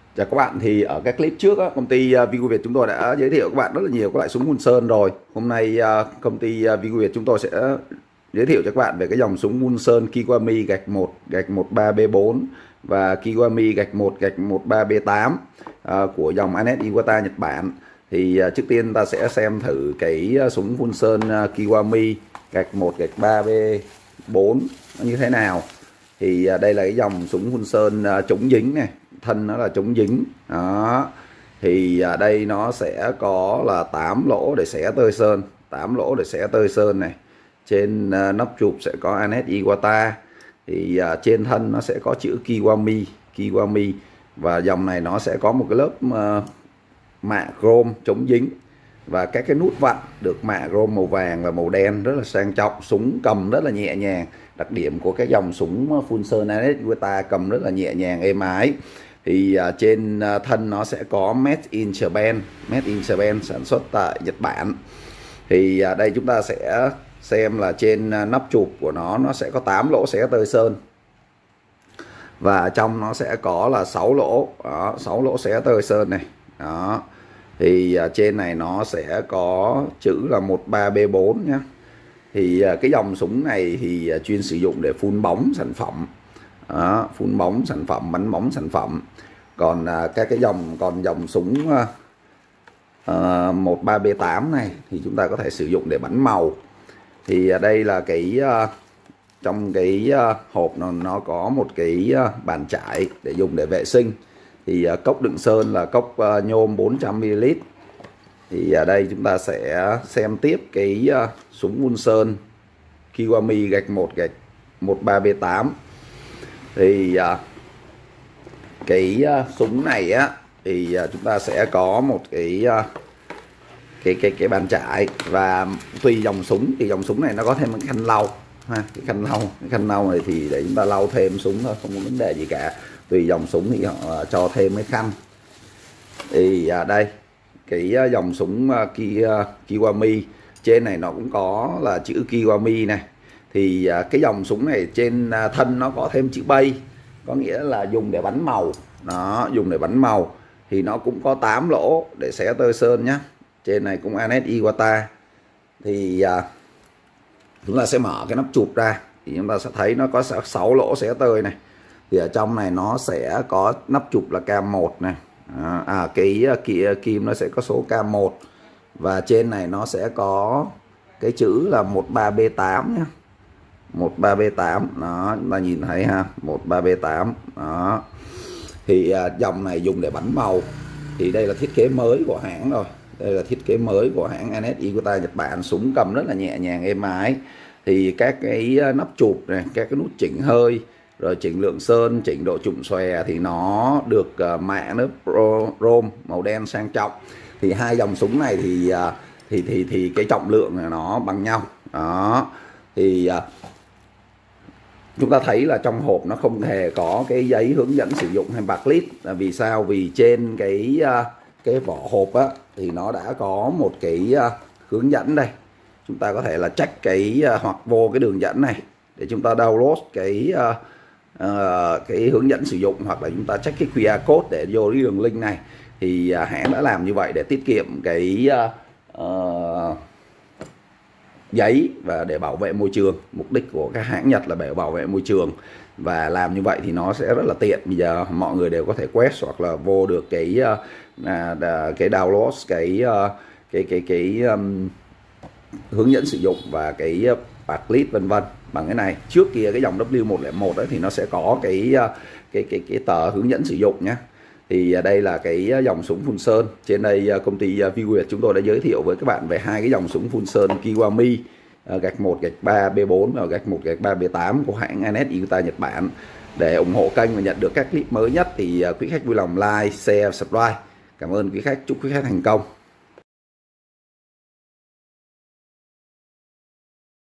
Chào các bạn, thì ở các clip trước công ty Vigo Việt chúng tôi đã giới thiệu các bạn rất là nhiều các loại súng Hun Sơn rồi. Hôm nay công ty Vigo Việt chúng tôi sẽ giới thiệu cho các bạn về cái dòng súng Hun Sơn Kiwami -1 13B4 và Kiwami -1 13B8 của dòng Anet Iwata Nhật Bản. Thì trước tiên ta sẽ xem thử cái súng Hun Sơn Kiwami -1 13B4 nó như thế nào. Thì đây là cái dòng súng Hun Sơn chống dính này, thân nó là chống dính đó. Thì đây nó sẽ có là 8 lỗ để xẻ tơi sơn, 8 lỗ để xẻ tơi sơn này. Trên nắp chụp sẽ có Anet Iwata. Thì trên thân nó sẽ có chữ Kiwami, và dòng này nó sẽ có một cái lớp mạ chrome chống dính, và các cái nút vặn được mạ chrome màu vàng và màu đen rất là sang trọng. Súng cầm rất là nhẹ nhàng, đặc điểm của các dòng súng Hun Sơn Anet Iwata cầm rất là nhẹ nhàng êm ái. Thì trên thân nó sẽ có Made in Japan, sản xuất tại Nhật Bản. Thì đây chúng ta sẽ xem là trên nắp chụp của nó sẽ có 8 lỗ xé tơi sơn, và trong nó sẽ có là 6 lỗ đó, 6 lỗ xé tơi sơn này đó. Thì trên này nó sẽ có chữ là 13B4 nhé. Thì cái dòng súng này thì chuyên sử dụng để phun bóng sản phẩm đó, phun bóng sản phẩm, bắn bóng sản phẩm. Còn các cái dòng súng 13B8 này thì chúng ta có thể sử dụng để bắn màu. Thì đây là cái trong cái hộp nó có một cái bàn chải để dùng để vệ sinh. Thì cốc đựng sơn là cốc nhôm 400ml. Thì ở đây chúng ta sẽ xem tiếp cái súng Hun Sơn Kiwami -1 13B8. Thì cái súng này á thì chúng ta sẽ có một cái bàn chải, và tùy dòng súng thì dòng súng này nó có thêm cái khăn lau ha. Cái khăn lau này thì để chúng ta lau thêm súng thôi, không có vấn đề gì cả. Tùy dòng súng thì họ cho thêm cái khăn. Thì đây cái dòng súng Kiwami trên này nó cũng có là chữ Kiwami này. Thì cái dòng súng này trên thân nó có thêm chữ bay, có nghĩa là dùng để bắn màu đó, dùng để bắn màu. Thì nó cũng có 8 lỗ để xé tơi sơn nhé. Trên này cũng Anet Iwata. Thì chúng ta sẽ mở cái nắp chụp ra thì chúng ta sẽ thấy nó có 6 lỗ xé tơi này. Thì ở trong này nó sẽ có nắp chụp là K1 này, cái kim nó sẽ có số K1, và trên này nó sẽ có cái chữ là 13B8 nhé, 13B8 đó, chúng ta nhìn thấy ha, 13B8 đó. Thì dòng này dùng để bắn màu. Thì đây là thiết kế mới của hãng rồi, đây là thiết kế mới của hãng Anet Iwata Nhật Bản. Súng cầm rất là nhẹ nhàng êm ái. Thì các cái nắp chụp này, các cái nút chỉnh hơi, rồi chỉnh lượng sơn, chỉnh độ trụm xòe thì nó được mạ lớp chrome màu đen sang trọng. Thì hai dòng súng này thì cái trọng lượng là nó bằng nhau đó. Thì chúng ta thấy là trong hộp nó không hề có cái giấy hướng dẫn sử dụng hay backlit. Là vì sao? Vì trên cái vỏ hộp á thì nó đã có một cái hướng dẫn đây. Chúng ta có thể là check cái hoặc vô cái đường dẫn này để chúng ta download cái hướng dẫn sử dụng, hoặc là chúng ta check cái QR code để vô cái đường link này. Thì hãng đã làm như vậy để tiết kiệm cái giấy và để bảo vệ môi trường. Mục đích của các hãng Nhật là để bảo vệ môi trường, và làm như vậy thì nó sẽ rất là tiện. Bây giờ mọi người đều có thể quét hoặc là vô được cái download cái hướng dẫn sử dụng và cái backlit vân vân bằng cái này. Trước kia cái dòng W101 đấy thì nó sẽ có cái tờ hướng dẫn sử dụng nhé. Thì đây là cái dòng súng Hun Sơn. Trên đây công ty Vigo Việt chúng tôi đã giới thiệu với các bạn về hai cái dòng súng Hun Sơn Kiwami -1 13B4 và -1 13B8 của hãng Anet Iwata Nhật Bản. Để ủng hộ kênh và nhận được các clip mới nhất thì quý khách vui lòng like, share, subscribe. Cảm ơn quý khách, chúc quý khách thành công.